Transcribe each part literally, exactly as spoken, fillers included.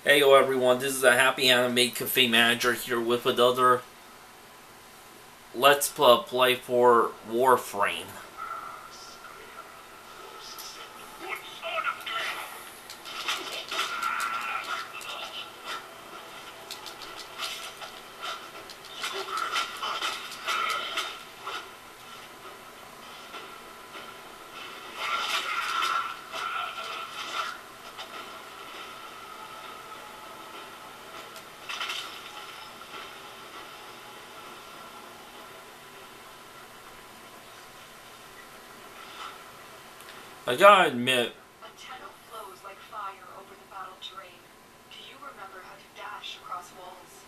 Hey yo everyone, this is a Happy Animate Cafe Manager here with another Let's Play for Warframe. I gotta admit, A tunnel flows like fire over the battle terrain. Do you remember how to dash across walls?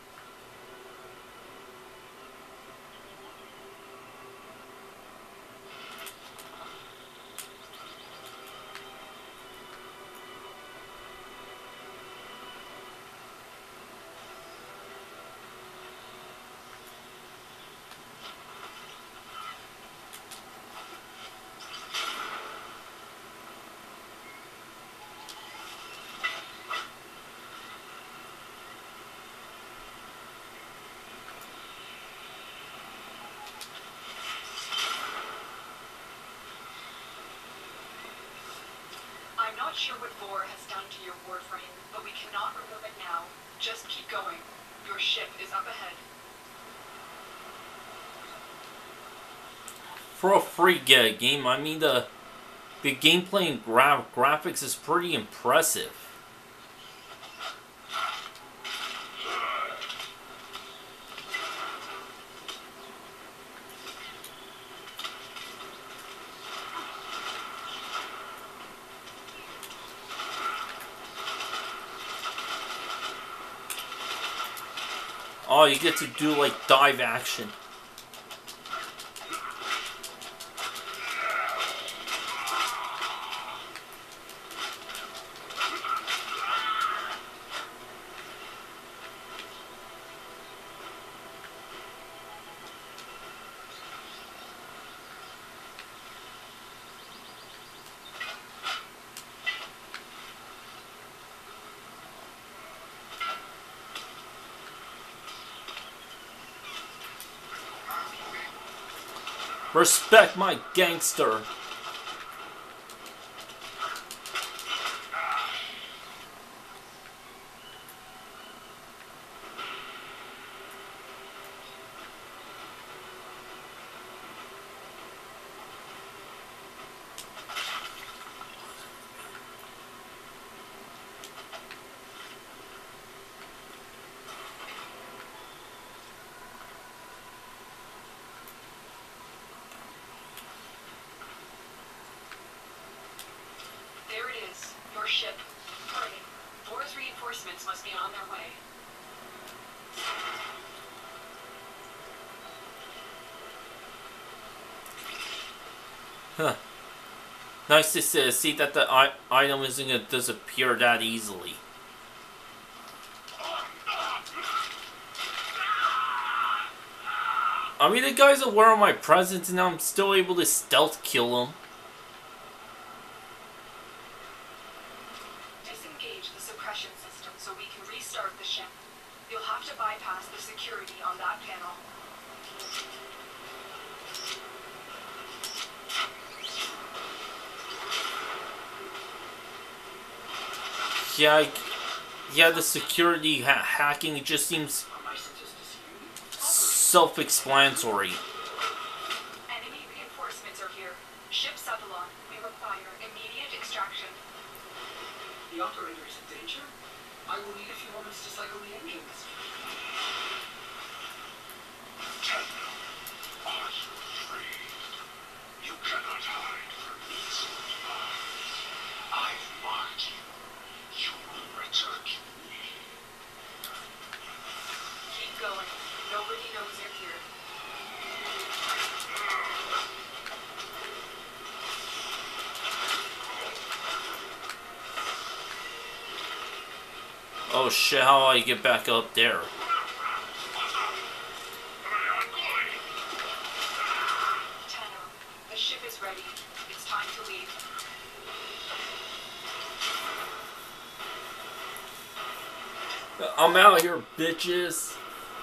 I'm not sure what Vor has done to your Warframe, but we cannot remove it now. Just keep going. Your ship is up ahead. for a free get game, I mean the the gameplay and gra graphics is pretty impressive. Oh, you get to do like dive action. Respect my gangster. There it is. Your ship. Hurry. Vor's reinforcements must be on their way. Huh. Nice to see, see that the I item isn't going to disappear that easily. I mean, the guy's aware of my presence and I'm still able to stealth kill him. Disengage the suppression system so we can restart the ship. You'll have to bypass the security on that panel. Yeah, I, yeah, the security ha hacking, it just seems self-explanatory. Enemy reinforcements are here. Ship Cephalon. We require immediate extraction. The operator is in danger? I will need a few moments to cycle the engines. Tell them, are you afraid? You cannot hide from these spies. I've marked you. You will return to me. Keep going. Nobody knows you're here. Oh shit, how do I get back up there? Tenno, the ship is ready. It's time to leave. I'm out here, bitches.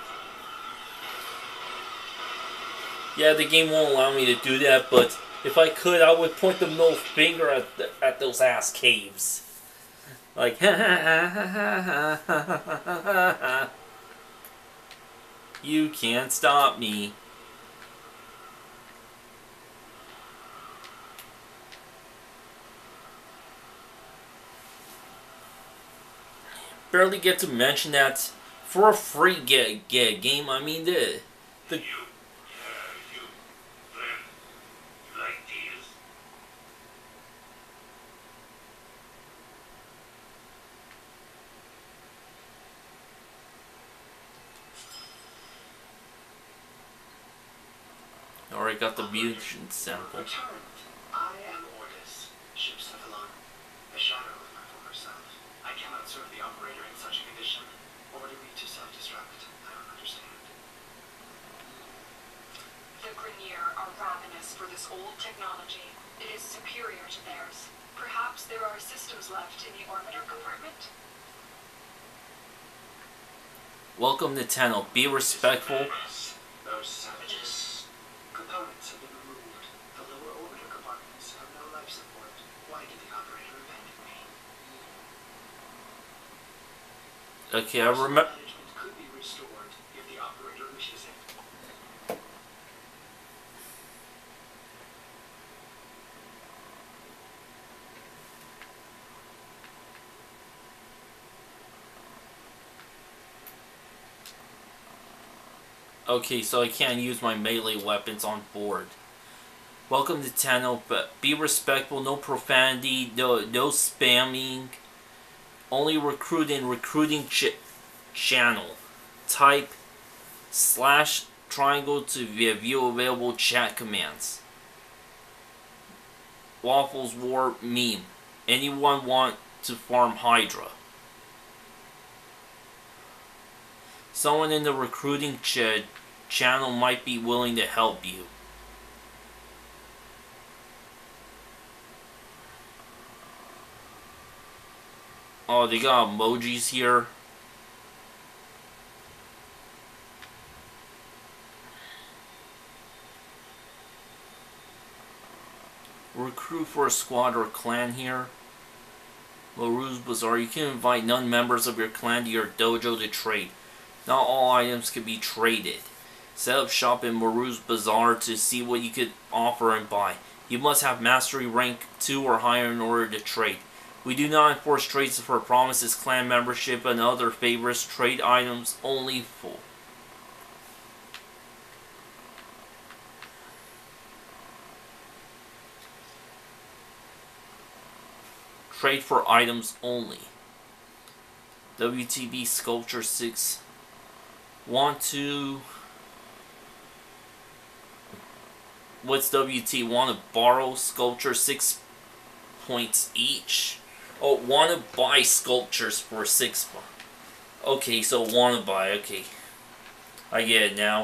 Yeah, the game won't allow me to do that, but if I could, I would point the middle finger at the, at those ass caves. Like, ha ha ha ha ha ha ha ha ha. You can't stop me. Barely get to mention that for a free get, get game. I mean, the the. You, uh, you, friend, you like deals? Already got the mutant sample. Returned. I am Ordis, ship's Avalon, a shadow of my former self. I cannot serve the operator in such a condition. Order me to self-destruct. I don't understand. The Grenier are ravenous for this old technology. It is superior to theirs. Perhaps there are systems left in the orbiter compartment? Welcome to Tenno. Be respectful. Those savages. Components have been removed. The lower orbiter compartments have no life support. Why did the operator abandon me? Okay, I remember. Management could be restored if the operator wishes it. Okay, so I can't use my melee weapons on board. Welcome to Tenno, but be respectful, no profanity, no, no spamming. Only recruit in recruiting ch channel. Type slash triangle to view available chat commands. Waffles War meme. Anyone want to farm Hydra? Someone in the recruiting ch channel might be willing to help you. Oh, they got emojis here. Recruit for a squad or clan here. Larousse Bazaar. You can invite non-members of your clan to your dojo to trade. Not all items can be traded. Set up shop in Maru's Bazaar to see what you could offer and buy. You must have mastery rank two or higher in order to trade. We do not enforce trades for promises, clan membership, and other favors. Trade items only full. Trade for items only. W T B Sculpture six. Want to... What's W T? Want to borrow Sculpture six points each? Oh, want to buy sculptures for six. Okay, so want to buy. Okay. I get it now.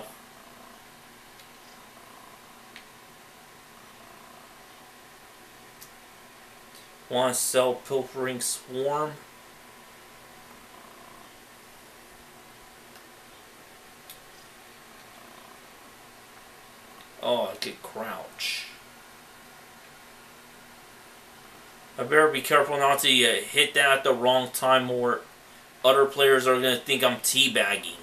Want to sell Pilfering Swarm? Oh, I could crouch. I better be careful not to uh, hit that at the wrong time or other players are going to think I'm teabagging.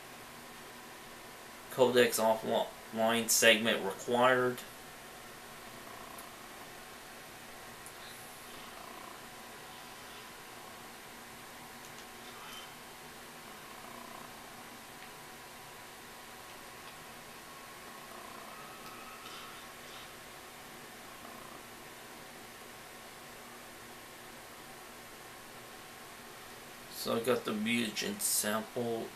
Codex offline segment required. So I got the mutant sample.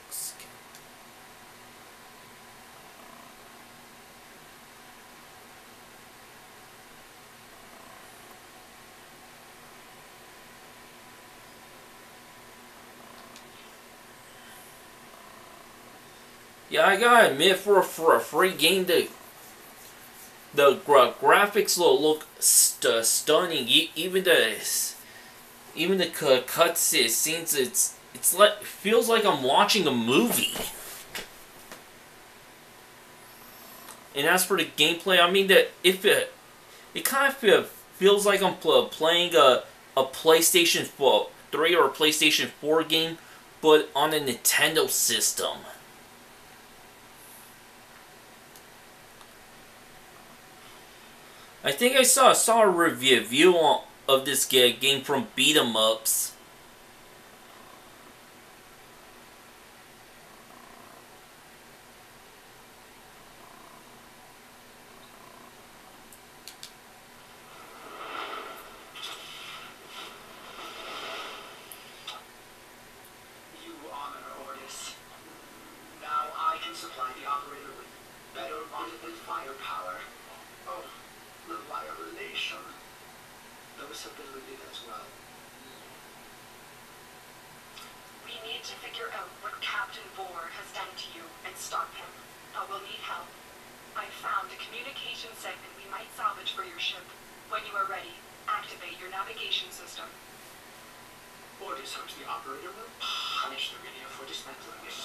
Yeah, I gotta admit, for a, for a free game, the the gra graphics look, look st stunning. E even the even the cutscenes, it's It's like feels like I'm watching a movie. And as for the gameplay, I mean that if it it kind of feels like I'm pl playing a a PlayStation three or a PlayStation four game, but on a Nintendo system. I think I saw saw a review on, of this game from Beat 'em Ups. You honor Ordis. Now I can supply the operator with better ultimate firepower. Oh, the violation. The visibility as well. We need to figure out what Captain Bohr has done to you and stop him. Now we'll need help. I found a communication segment we might salvage for your ship. When you are ready, activate your navigation system. Ordis hopes the operator will punish the radio for dismantling it.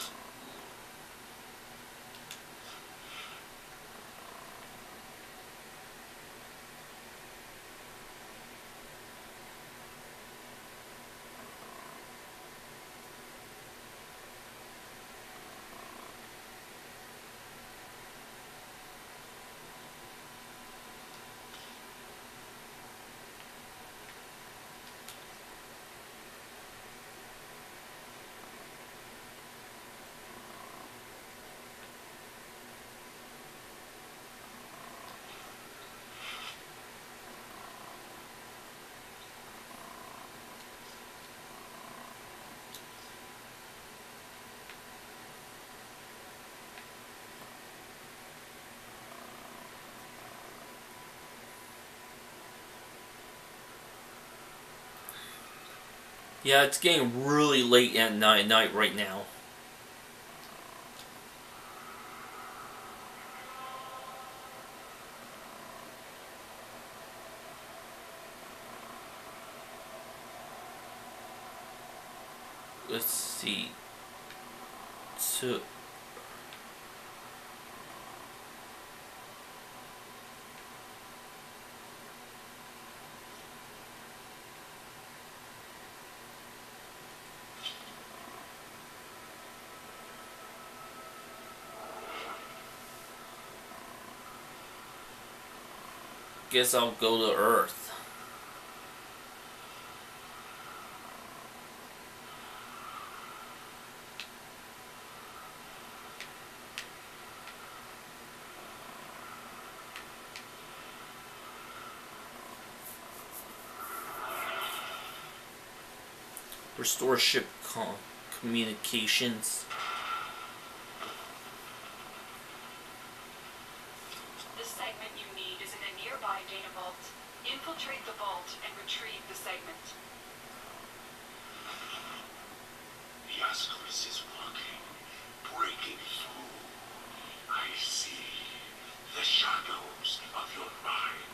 Yeah, it's getting really late at night, night right now. Let's see. So... Guess I'll go to Earth. Restore ship com communications. The segment you need is in a nearby data vault. Infiltrate the vault and retrieve the segment. Yaskris is walking, breaking through. I see the shadows of your mind.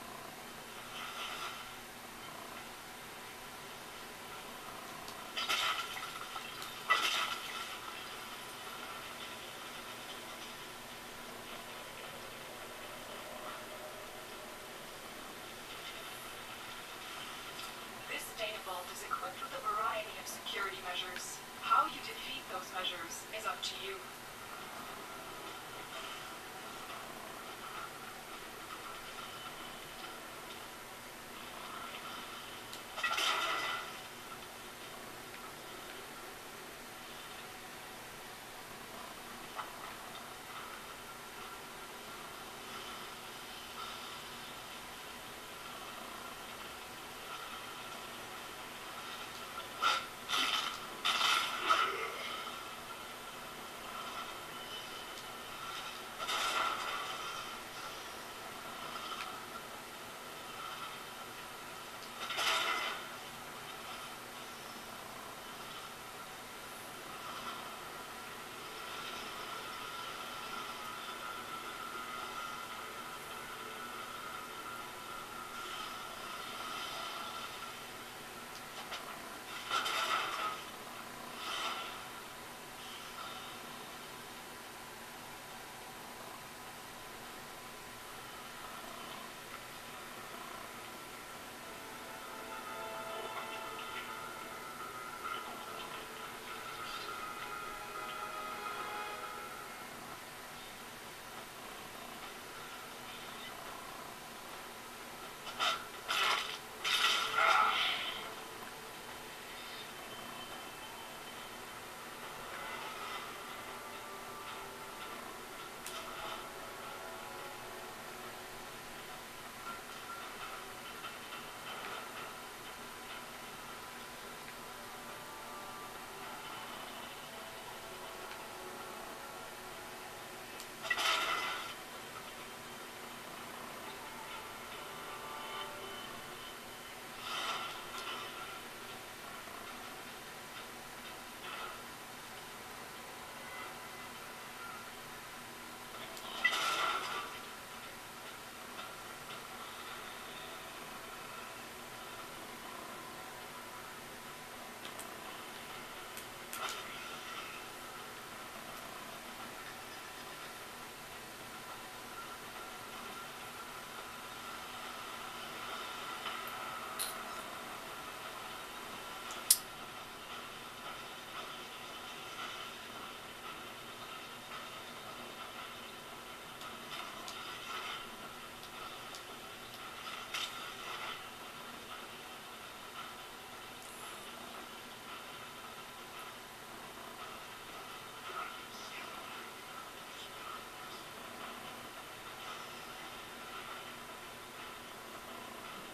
This data vault is equipped with a variety of security measures. How you defeat those measures is up to you.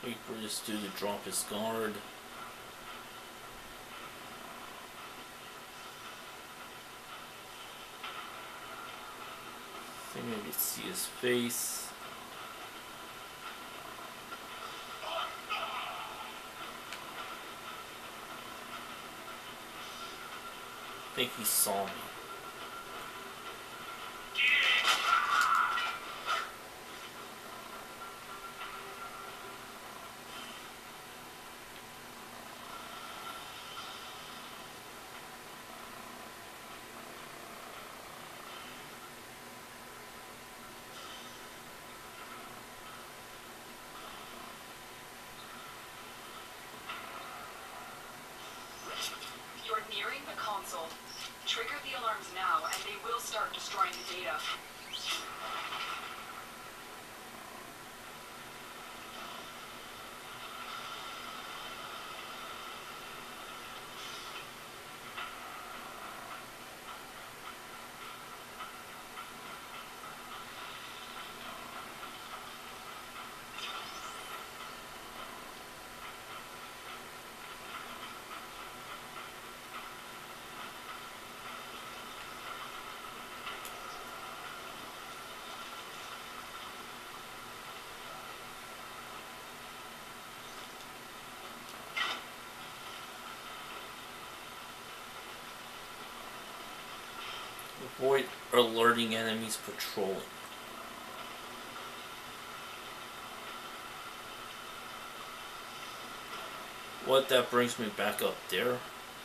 Wait for this dude to drop his guard. I think I can see his face. I think he saw me. You're nearing the console. Trigger the alarms now, and they will start destroying the data. Avoid alerting enemies patrolling. What, that brings me back up there?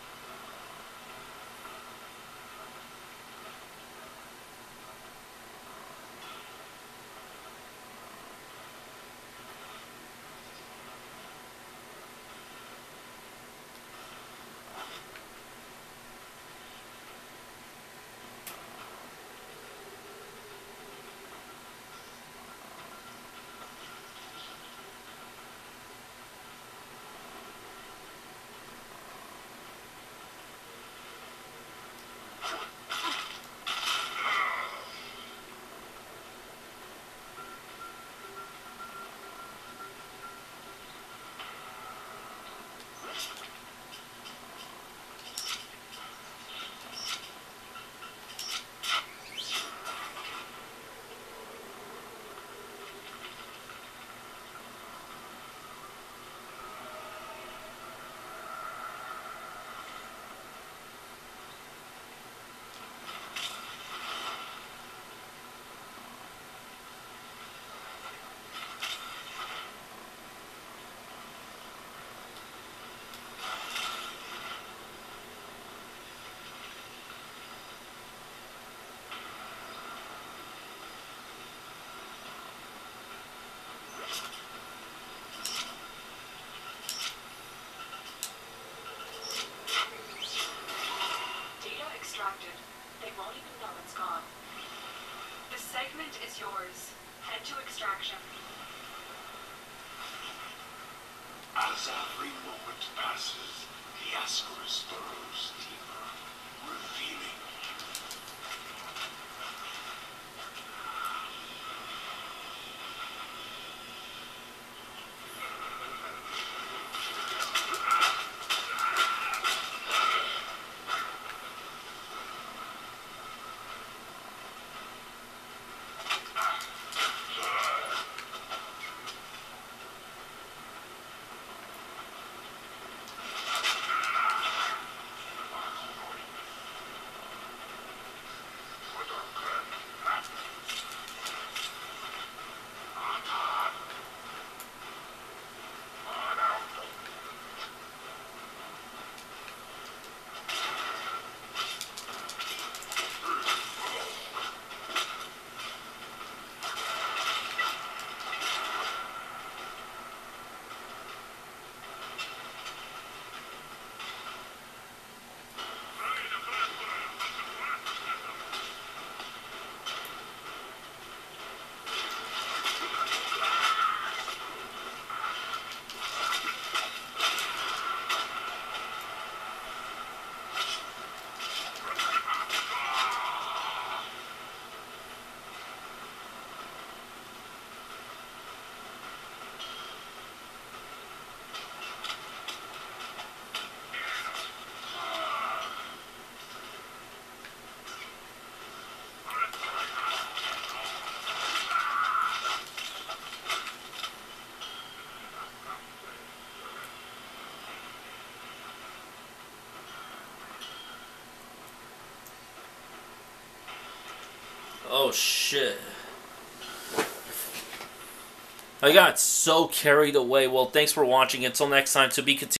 Segment is yours. Head to extraction. As every moment passes, the Ascaris burrows deeper, revealing Oh shit. I got so carried away. Well, thanks for watching. Until next time, to be continued.